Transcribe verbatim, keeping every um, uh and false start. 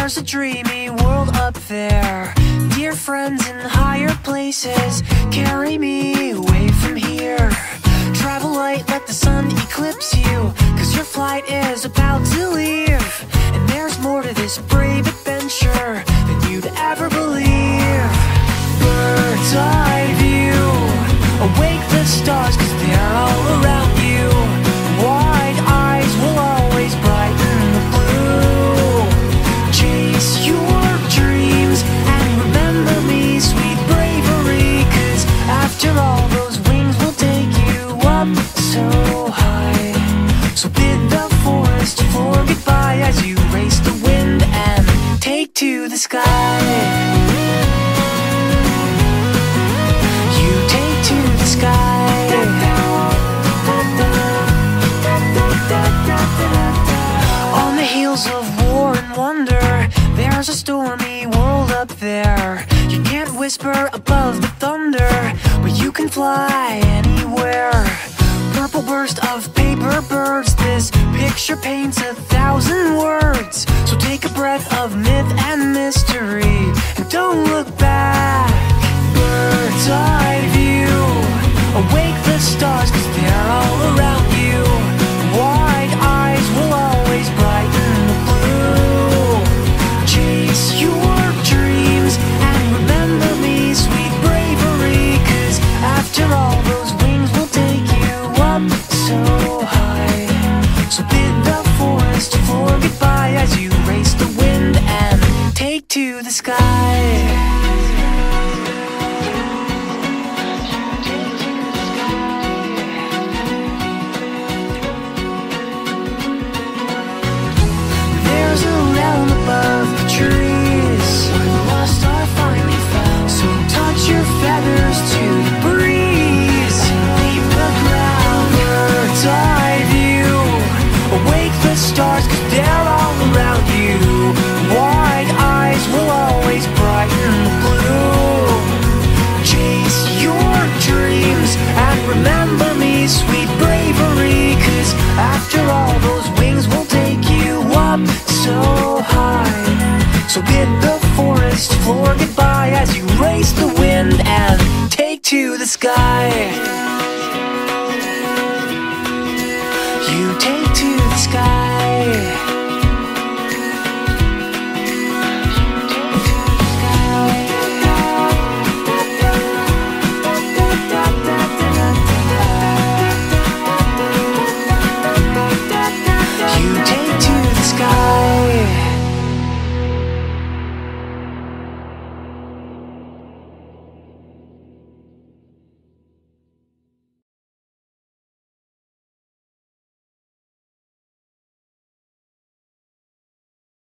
There's a dreamy world up there. Dear friends in higher places, carry me away from here. Travel light, let the sun eclipse you, cause your flight is about to leave. And there's more to this brave adventure than you'd ever believe. Bird's eye view, awake the stars cause they're all around you. Wide eyes will always brighten the blue. Chase your dreams and remember me, sweet bravery, cause after all those wings will take you up so high. So bid the forest floor goodbye as you race the wind and take to the sky. You take to the sky. On the heels of war and wonder, there's a stormy world up there. You can't whisper above the thunder, but you can fly anywhere. Purple burst of paper birds, this picture paints a thousand words. So take a breath of myth and mystery and don't look back. Bird's eye view, awake the stars cause they're all around you. Wide eyes will always brighten the blue. Chase your dreams and remember me, sweet bravery, cause after all those wings will take you up so high. So bid the forest floor goodbye as you race the wind and take to the sky. There's a realm above the trees where the lost are finally found. So touch your feathers to the breeze and leave the ground. Bird's eye view, awake the stars cause they're all around you. Wide eyes will always brighten the blue. Chase your dreams and remember me, sweet bravery, cause after all those wings will take you up so high. So bid the forest floor goodbye as you race the wind and take to the sky. You take to the sky.